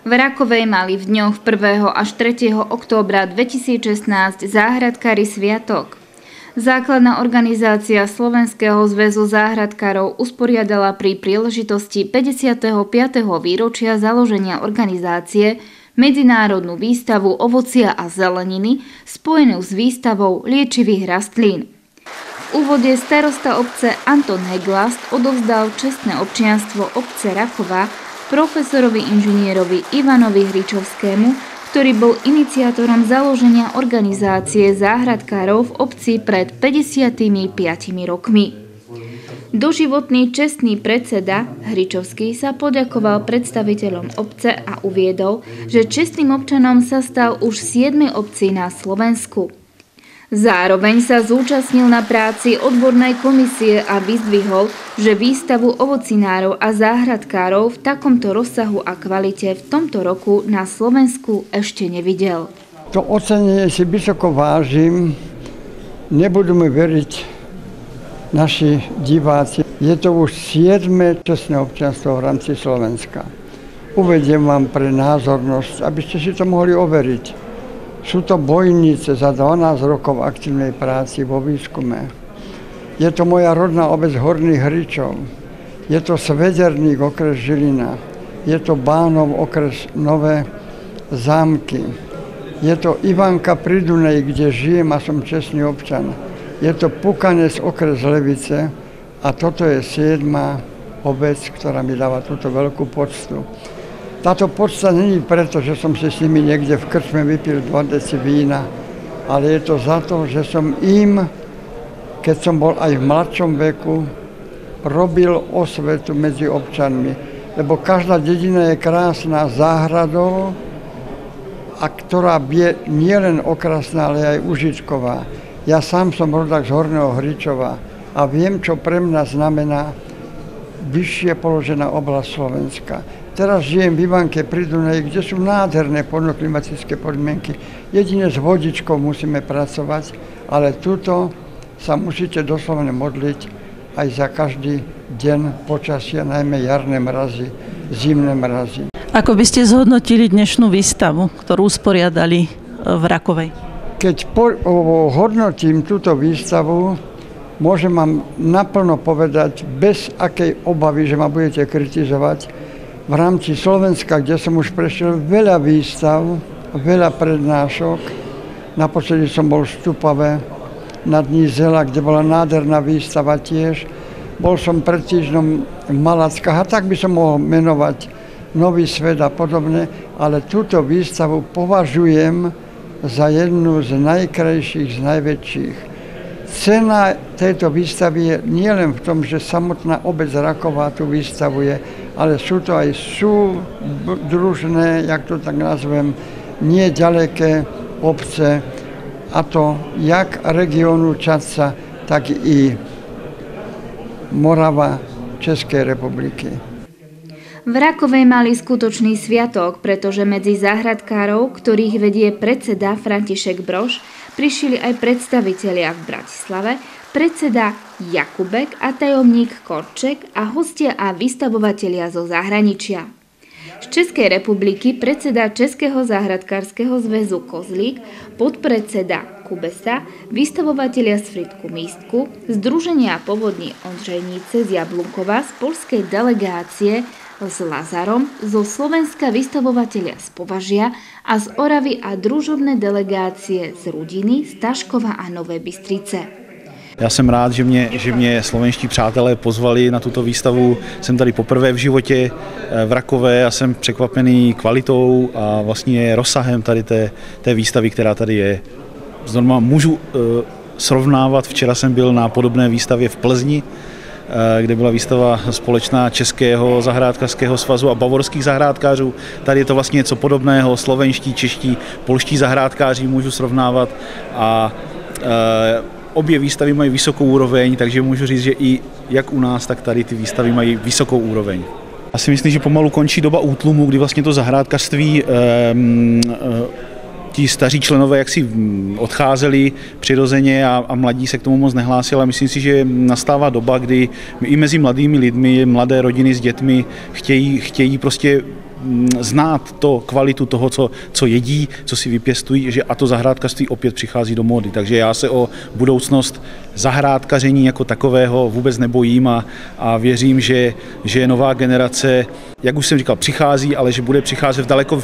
V Rakovej mali v dňoch 1. až 3. októbra 2016 záhradkári sviatok. Základná organizácia Slovenského zväzu záhradkárov usporiadala pri príležitosti 55. výročia založenia organizácie medzinárodnú výstavu ovocia a zeleniny spojenú s výstavou liečivých rastlín. V úvode starosta obce Anton Heglast odovzdal čestné občianstvo obce Rakova profesorovi inžinierovi Ivanovi Hričovskému, ktorý bol iniciátorom založenia organizácie záhradkárov v obci pred 55 rokmi. Doživotný čestný predseda Hričovský sa poďakoval predstaviteľom obce a uviedol, že čestným občanom sa stal už v 7. obci na Slovensku. Zároveň sa zúčastnil na práci odbornej komisie a vyzdvihol, že výstavu ovocinárov a záhradkárov v takomto rozsahu a kvalite v tomto roku na Slovensku ešte nevidel. To ocenenie si vysoko vážim, nebudú mi veriť naši diváci. Je to už 7. čestné občianstvo v rámci Slovenska. Uvediem vám pre názornosť, aby ste si to mohli overiť. Sú to bojnice za 12 rokov aktívnej práci vo výskume. Je to moja rodná obec Horných Hričov. Je to Svederník, okres Žilina. Je to Bánov, okres Nové Zámky. Je to Ivanka pri Dunaji, kde žijem a som čestný občan. Je to Pukanec, okres Levice. A toto je 7. obec, ktorá mi dáva túto veľkú poctu. Táto podsta není preto, že som si s nimi niekde v krčme vypil 2 deci vína, ale je to za to, že som im, keď som bol aj v mladšom veku, robil osvetu medzi občanmi. Lebo každá dedina je krásna záhradou, a ktorá je nielen okrasná, ale aj užitková. Ja sám som rodák z Horného Hričova a viem, čo pre mňa znamená vyššie položená oblasť Slovenska. Teraz žijem v Ivanke pri Dunaji, kde sú nádherné klimatické podmienky. Jedine s vodičkou musíme pracovať, ale tuto sa musíte doslovne modliť aj za každý deň počasia, najmä jarné mrazy, zimné mrazy. Ako by ste zhodnotili dnešnú výstavu, ktorú usporiadali v Rakovej? Keď hodnotím túto výstavu, môžem vám naplno povedať, bez akej obavy, že ma budete kritizovať, v rámci Slovenska, kde som už prešiel veľa výstav, veľa prednášok. Naposledy som bol v Štupave na Dní Zela, kde bola nádherná výstava tiež. Bol som pred týždňom v Malackách a tak by som mohol menovať Nový svet a podobne, ale túto výstavu považujem za jednu z najkrajších, z najväčších. Cena tejto výstavy je nielen v tom, že samotná obec Raková tu vystavuje, ale sú to aj súdružné, jak to tak nazvem, nie ďaleké obce, a to jak regiónu Čadca, tak i Morava Českej republiky. V Rakovej mali skutočný sviatok, pretože medzi záhradkárov, ktorých vedie predseda František Brož, prišli aj predstavitelia v Bratislave, predseda Jakubek a tajomník Korček a hostia a vystavovatelia zo zahraničia. Z Českej republiky predseda Českého záhradkárskeho zväzu Kozlík, podpredseda Kubesa, vystavovatelia z Fritku Místku, Združenia povodní Ondřejnice z Jablunkova, z poľskej delegácie s Lazarom, zo Slovenska vystavovatelia z Považia a z Oravy a družobné delegácie z Rudiny, z Taškova a Nové Bystrice. Já jsem rád, že mě slovenští přátelé pozvali na tuto výstavu. Jsem tady poprvé v životě v Rakové a jsem překvapený kvalitou a vlastně rozsahem tady té výstavy, která tady je. Znovu můžu srovnávat, včera jsem byl na podobné výstavě v Plzni, kde byla výstava společná Českého zahrádkářského svazu a bavorských zahrádkářů. Tady je to vlastně něco podobného, slovenští, čeští, polští zahrádkáři můžu srovnávat a obě výstavy mají vysokou úroveň, takže můžu říct, že i jak u nás, tak tady ty výstavy mají vysokou úroveň. Já si myslím, že pomalu končí doba útlumu, kdy vlastně to zahrádkařství ti staří členové jaksi odcházeli přirozeně a mladí se k tomu moc nehlásili. Myslím si, že nastává doba, kdy i mezi mladými lidmi, mladé rodiny s dětmi chtějí prostě znát kvalitu toho, co jedí, co si vypěstují, že a to zahrádkařství opět přichází do módy. Takže já se o budoucnost zahrádkaření jako takového vůbec nebojím a věřím, že nová generace, jak už jsem říkal, přichází, ale že bude přicházet v daleko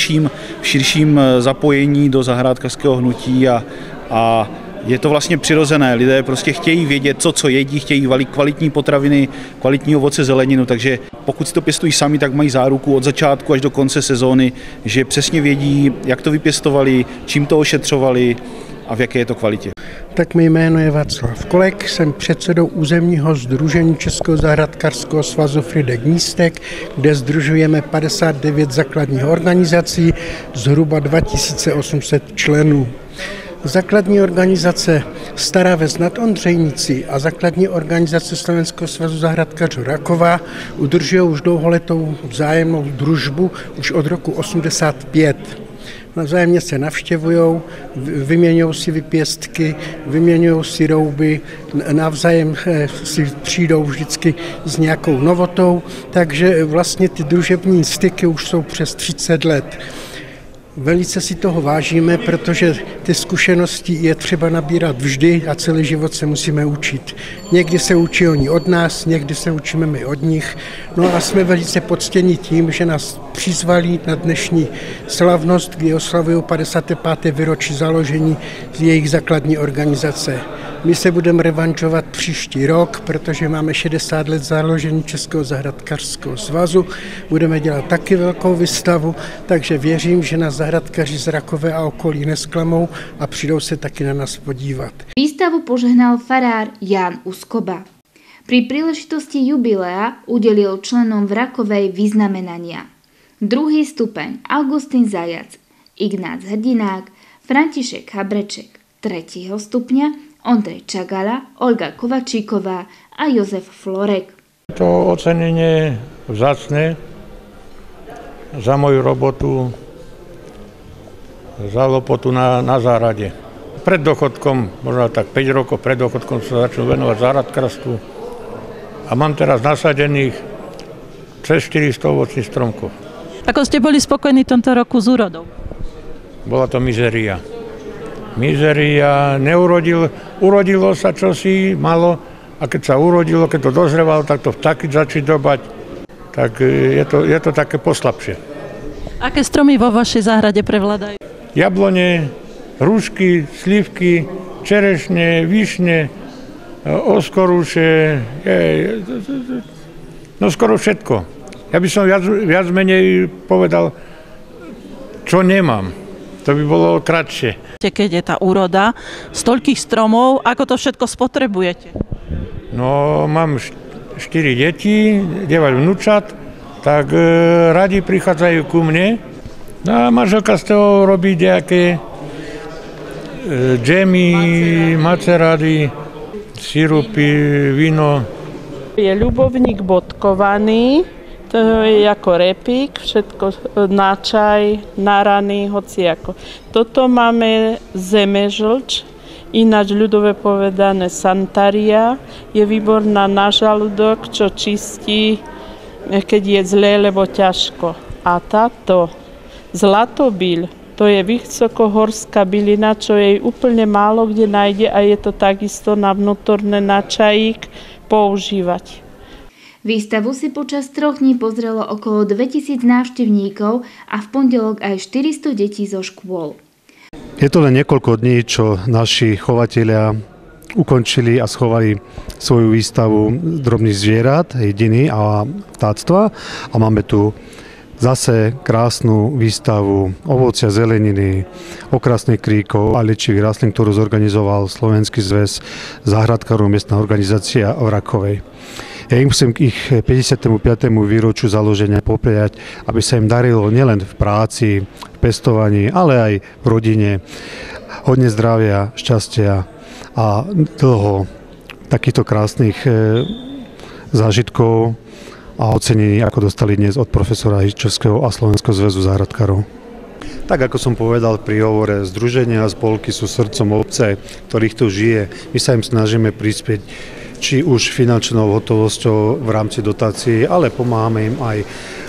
širším zapojení do zahrádkařského hnutí a je to vlastně přirozené. Lidé prostě chtějí vědět, co jedí, chtějí kvalitní potraviny, kvalitní ovoce, zeleninu, takže pokud si to pěstují sami, tak mají záruku od začátku až do konce sezóny, že přesně vědí, jak to vypěstovali, čím to ošetřovali a v jaké je to kvalitě. Tak mé jméno je Václav Kolek, jsem předsedou územního sdružení Českého zahrádkářského svazu Frýdek Místek, kde sdružujeme 59 základních organizací, zhruba 2800 členů. Základní organizace Stará Ves nad Ondřejnicí a základní organizace Slovenského svazu zahrádkařů Rakova udržují už dlouholetou vzájemnou družbu už od roku 85. Navzájemně se navštěvují, vyměňují si vypěstky, vyměňují si rouby, navzájem si přijdou vždycky s nějakou novotou, takže vlastně ty družební styky už jsou přes 30 let. Velice si toho vážíme, protože ty zkušenosti je třeba nabírat vždy a celý život se musíme učit. Někdy se učí oni od nás, někdy se učíme my od nich. No a jsme velice poctěni tím, že nás přizvali na dnešní slavnost, kdy oslavují 55. výročí založení jejich základní organizace. My se budeme revančovat příští rok, protože máme 60 let založení Českého zahrádkářského svazu. Budeme dělat taky velkou výstavu, takže věřím, že nás zahrádkaři z Rakové a okolí nesklamou a přijdou se taky na nás podívat. Výstavu požehnal farár Ján Uskoba. Pri príležitosti jubilea udelil členom v Rakovej vyznamenania. Druhý stupeň Augustín Zajac, Ignác Hrdinák, František Habreček, 3. stupňa Ondrej Čagala, Olga Kovačíková a Jozef Florek. To ocenenie vzácne za moju robotu, za lopotu na záhrade. Pred dôchodkom, možno tak 5 rokov pred dôchodkom sa začal venovať záhradkárstvu a mám teraz nasadených cez 400 ovocných stromkov. Ako ste boli spokojní tomto roku s úrodou? Bola to mizéria. Urodilo sa čosi malo a keď sa urodilo, keď to dozrevalo, tak to vtáky začali dobať, tak je to také poslabšie. Aké stromy vo vašej záhrade prevládajú? Jablone, hrušky, slivky, čerešne, višne, oskoruše, no skoro všetko. Ja by som viac menej povedal, čo nemám. To by bolo kratšie. Keď je tá úroda z toľkých stromov, ako to všetko spotrebujete? No, mám 4 deti, 9 vnúčat, tak radi prichádzajú ku mne. No a manželka z toho robí nejaké džemy, macerády, sirupy, víno. Je ľubovník bodkovaný. To je ako repík, všetko na čaj, na rany, hociako. Toto máme zemežlč, ináč ľudové povedané santaria. Je výborná na žalúdok, čo čistí, keď je zlé, lebo ťažko. A táto zlatobyľ, to je vysokohorská bylina, čo jej úplne málo kde nájde a je to takisto na vnútorné na čajík používať. Výstavu si počas 3 dní pozrelo okolo 2000 návštevníkov a v pondelok aj 400 detí zo škôl. Je to len niekoľko dní, čo naši chovatelia ukončili a schovali svoju výstavu drobných zvierat, jediny a vtáctva a máme tu zase krásnu výstavu ovocia, zeleniny, okrasných kríkov a liečivých rastlín, ktorú zorganizoval Slovenský zväz záhradkárov, miestna organizácia v Rakovej. Ja im chcem k ich 55. výročiu založenia popriať, aby sa im darilo nielen v práci, v pestovaní, ale aj v rodine. Hodne zdravia, šťastia a dlho takýchto krásnych zážitkov a ocenení, ako dostali dnes od profesora Českého a Slovenského zväzu záhradkárov. Tak ako som povedal pri hovore, združenia a spolky sú srdcom obce, ktorých tu žije. My sa im snažíme prispieť či už finančnou hotovosťou v rámci dotácií, ale pomáhame im aj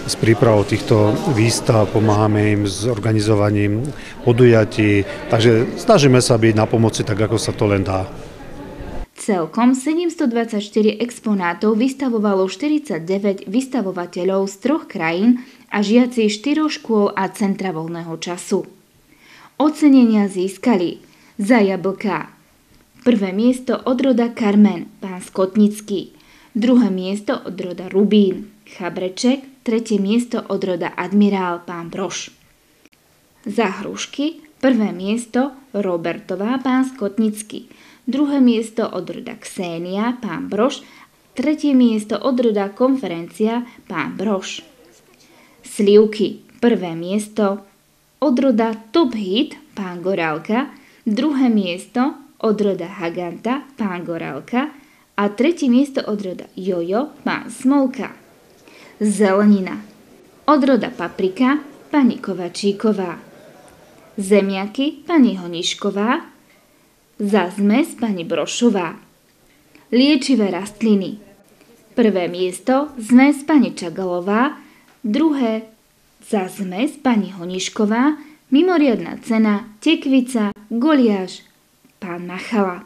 s prípravou týchto výstav, pomáhame im s organizovaním podujatí, takže snažíme sa byť na pomoci tak, ako sa to len dá. Celkom 724 exponátov vystavovalo 49 vystavovateľov z 3 krajín a žiaci 4 škôl a centra voľného času. Ocenenia získali za jablká. Prvé miesto od roda Carmen, pán Skotnický. Druhé miesto od roda Rubín, Chabreček. Tretie miesto od roda Admirál, pán Brož. Za hrušky prvé miesto Robertová, pán Skotnický. Druhé miesto od roda Ksenia, pán Brož. Tretie miesto od roda Konferencia, pán Brož. Slivky, prvé miesto od roda Top Hit, pán Gorálka. Druhé miesto od roda Haganta, pán Gorálka. A tretie miesto od roda Jojo, pán Smolka. Zelenina od roda Paprika, pani Kovačíková. Zemiaky, pani Honišková. Za zmes pani Brošová. Liečivé rastliny. Prvé miesto zmes pani Čagalová, druhé za zmes pani Honišková, mimoriadna cena tekvica, goliáš, pán Machala.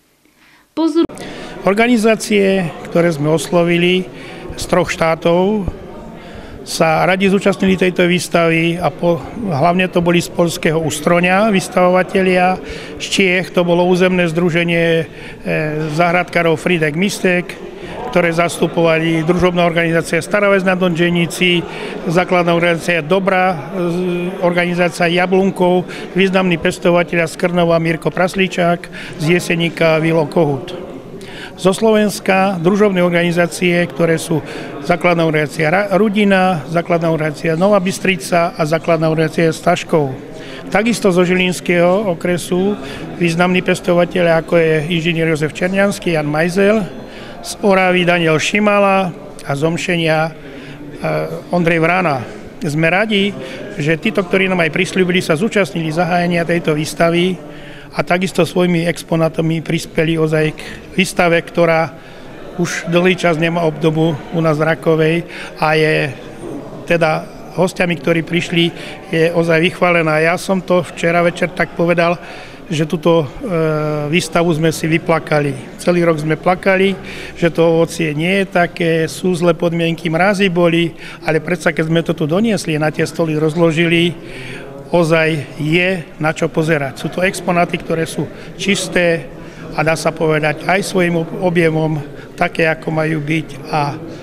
Organizácie, ktoré sme oslovili z 3 štátov, sa radi zúčastnili tejto výstavy a hlavne to boli z poľského Ustroňa vystavovatelia, z Čiech to bolo územné združenie záhradkárov Fridek Mistek, ktoré zastupovali družobná organizácia Staroves na Donženici, základná organizácia Dobrá, organizácia Jablunkov, významný pestovateľ z Krnova Mirko Praslíčák, z Jeseníka Vilo Kohut. Zo Slovenska družobné organizácie, ktoré sú základná organizácia Rudina, základná organizácia Nová Bystrica a základná organizácia Staškov. Takisto zo Žilinského okresu významní pestovateľe, ako je inžinier Jozef Černiansky, Jan Majzel, z Oravy Daniel Šimala a z Omšenia Ondrej Vrana. Sme radi, že títo, ktorí nám aj prisľúbili, sa zúčastnili zahájenia tejto výstavy a takisto svojimi exponátami prispeli ozaj k výstave, ktorá už dlhý čas nemá obdobu u nás v Rakovej a je teda hostiami, ktorí prišli, je ozaj vychválená. Ja som to včera večer tak povedal, že túto výstavu sme si vyplakali. Celý rok sme plakali, že to ovocie nie je také, sú zlé podmienky, mrazy boli, ale predsa keď sme to tu doniesli, na tie stoly rozložili, ozaj je na čo pozerať. Sú to exponáty, ktoré sú čisté a dá sa povedať aj svojim objemom také, ako majú byť. A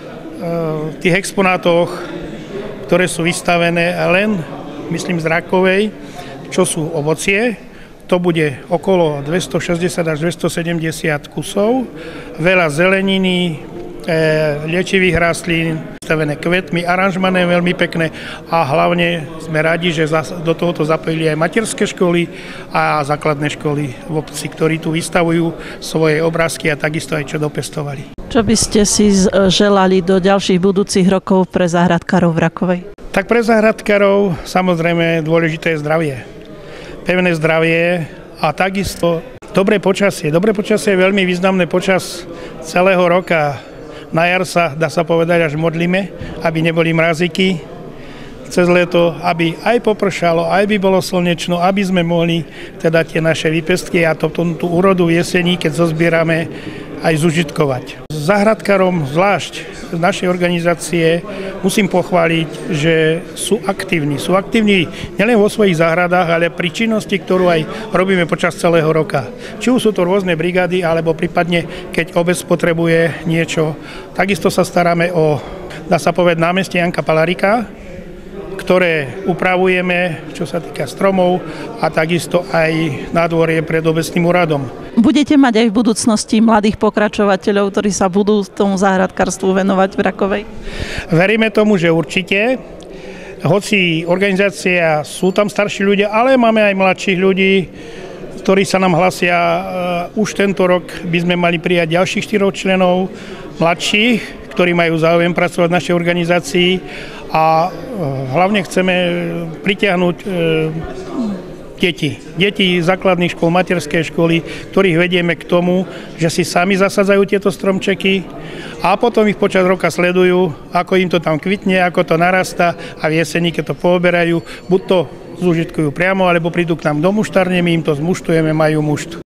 v tých exponátoch, ktoré sú vystavené len, myslím, z Rakovej, čo sú ovocie, to bude okolo 260 až 270 kusov, veľa zeleniny, liečivých rastlín, stavené kvetmi, aranžmané veľmi pekné a hlavne sme radi, že do tohoto zapojili aj materské školy a základné školy v obci, ktorí tu vystavujú svoje obrázky a takisto aj čo dopestovali. Čo by ste si želali do ďalších budúcich rokov pre záhradkárov v Rakovej? Tak pre záhradkárov samozrejme dôležité je zdravie. Pevné zdravie a takisto dobré počasie. Dobré počasie je veľmi významné počas celého roka. Na jar sa, dá sa povedať, až modlíme, aby neboli mraziky cez leto, aby aj popršalo, aj by bolo slnečno, aby sme mohli teda tie naše výpestky a tú úrodu v jesení, keď zozbierame, aj zužitkovať. Záhradkárom zvlášť z našej organizácie musím pochváliť, že sú aktívni. Sú aktívni nielen vo svojich záhradách, ale pri činnosti, ktorú aj robíme počas celého roka. Či už sú to rôzne brigády, alebo prípadne, keď obec potrebuje niečo. Takisto sa staráme o, dá sa povedať, námestie Janka Palarika, ktoré upravujeme, čo sa týka stromov a takisto aj nádvorie pred obecným úradom. Budete mať aj v budúcnosti mladých pokračovateľov, ktorí sa budú tomu záhradkárstvu venovať v Rakovej? Veríme tomu, že určite. Hoci organizácia, sú tam starší ľudia, ale máme aj mladších ľudí, ktorí sa nám hlasia. Už tento rok by sme mali prijať ďalších 4 členov mladších, ktorí majú záujem pracovať v našej organizácii a hlavne chceme pritiahnuť Deti základných škôl, materskej školy, ktorých vedieme k tomu, že si sami zasadzajú tieto stromčeky a potom ich počas roka sledujú, ako im to tam kvitne, ako to narastá a v jeseni, keď to pooberajú, buď to zúžitkujú priamo, alebo prídu k nám do muštárne, my im to zmuštujeme, majú mušt.